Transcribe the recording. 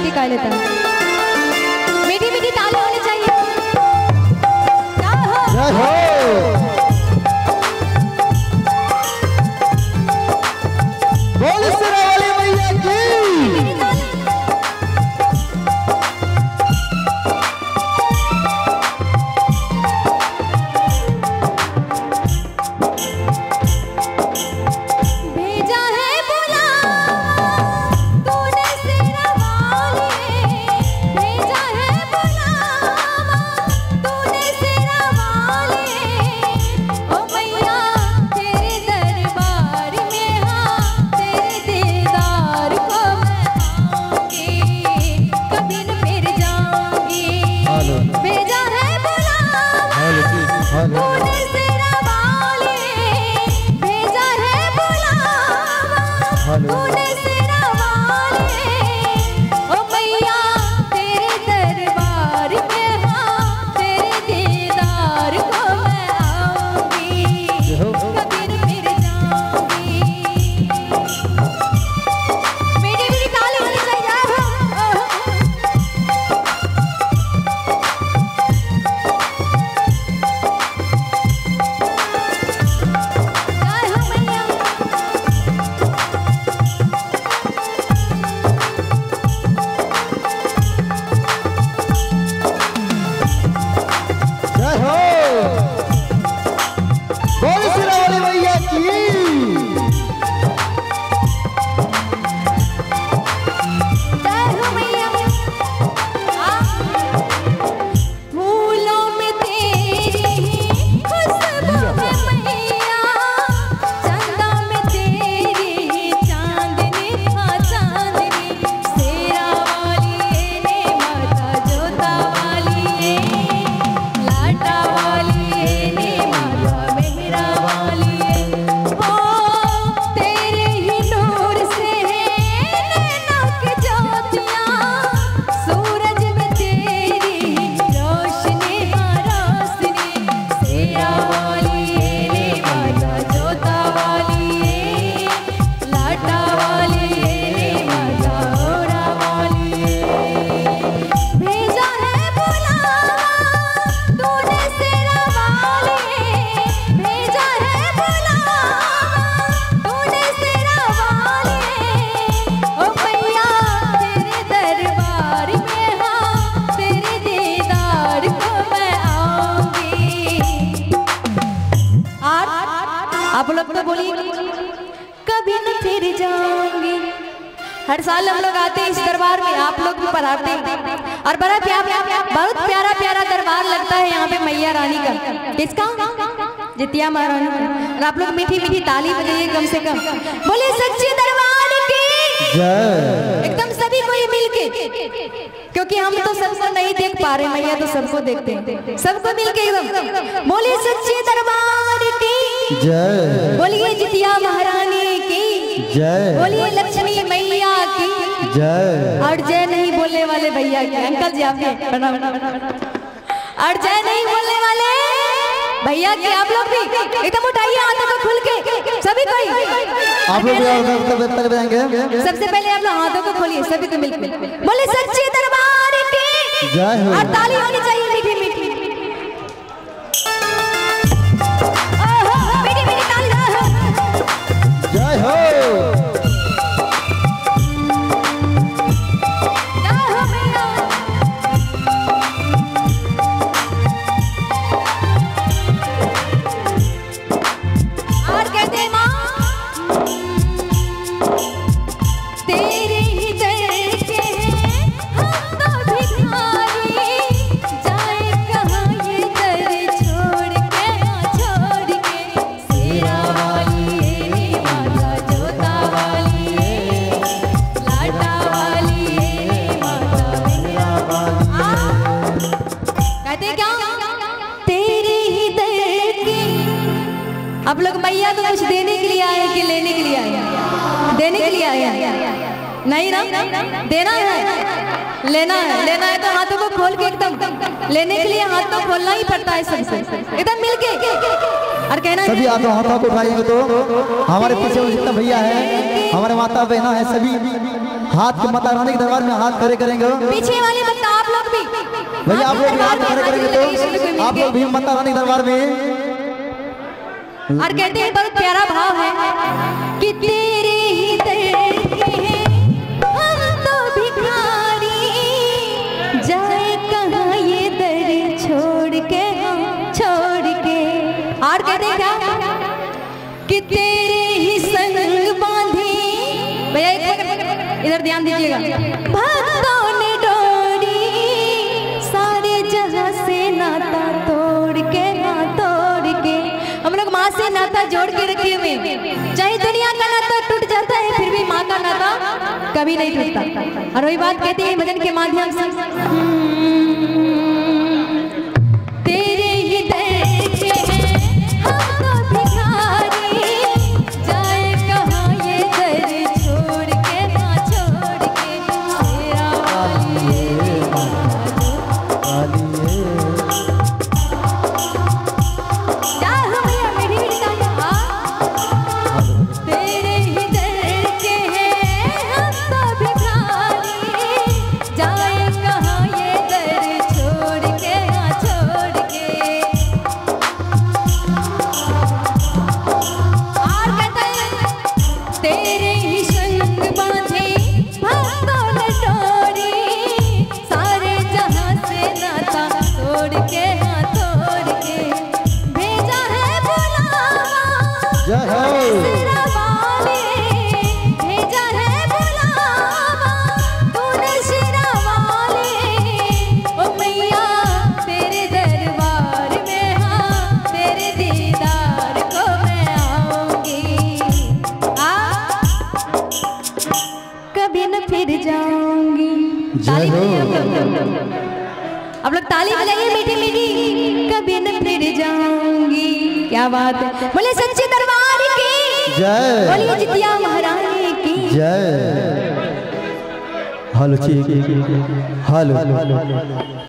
शक्ति का लेता है। मीठी मीठी ताली होनी चाहिए। जय हो। बोल सिरावाली मैया की। आप लोग तो बोलिए कभी न फिर जाऊंगी। हर साल हम लोग आते हैं इस दरबार में, आप लोग भी पधारते हैं और बड़ा बहुत प्यारा प्यारा दरबार लगता है यहाँ पे मैया रानी का। किसका? जितिया महारानी का। और आप लोग मीठी मीठी ताली बजाइए कम से कम। बोले सच्चे दरबार की एकदम सभी को ये मिलके, क्योंकि हम तो सबको नहीं देख पा रहे, मैया तो सबको देखते हैं। सबको मिलके एकदम बोले सच्चे दरबार की जय। बोलिए जितिया महारानी की जय। बोलिए लक्ष्मी मैया की जय। और जय नहीं बोलने वाले भैया के अंकल जी आपके और जय नहीं बोलने वाले भैया के आप लोग भी एकदम उठाइए हाथों को खुल के सभी कोई। आप लोग सबसे पहले आप लोग हाथों को खोलिए सभी को मिलकर बोले सच्चे दरबार की जय हो। और ताली होनी चाहिए मीठी मीठी। जय हो। और कहते हैं माँ तेरे ही दर के हम तो भिखारी, जाए कहाँ ये दर छोड़ के छोड़ के। सेरा वाली माता जोता वाली लाटा वाली माता मैया वाली। कहते क्या? तेरे ही दर के। आप लोग मैया तो कुछ देने के लिए आए कि लेने के लिए आए? देने के लिए आए नहीं ना? देना है, लेना है। लेना है तो हाथों को खोल के एकदम लेने के लिए हाथ तो खोलना ही पड़ता है सबसे एकदम मिलके और कहना सभी हाथों को उठाएंगे तो हमारे पीछे जितना भैया है, हमारे माता बहना है, सभी हाथ के माता रानी के दरबार में हाथ खड़े करेंगे। पीछे वाले बता आप लोग भी भैया आप लोग भी हाथ खड़े करेंगे तो आप लोग भी माता रानी के दरबार में। और कहते हैं बहुत प्यारा भाव है कि तेरे ही दर के हम तो भिखारी, जाए कहाँ ये दर छोड़ के हम छोड़ के। और कहते हैं क्या कि तेरे ही संग बांधे। भैया इधर ध्यान दीजिएगा। भक्तों ने डोरी सारे जहां से नाता तोड़ के हम लोग माँ से नाता जोड़ के रखे हुए। चाहे दुनिया का नाता टूट जाता है फिर भी माँ का नाता कभी नहीं टूटता। और वही बात कहते हैं भजन के माध्यम से, तेरे ही दर के हम तो भिखारी, जाए कहाँ ये दर छोड़ के ना छोड़ के। तेरा ताली आप लोग ताली बजाइए मीठी मीठी। कभी न फिर जाऊंगी। क्या बात है। बोले सच्चे दरबार की जय। बोलिए जितिया महारानी की जय। Hello hello.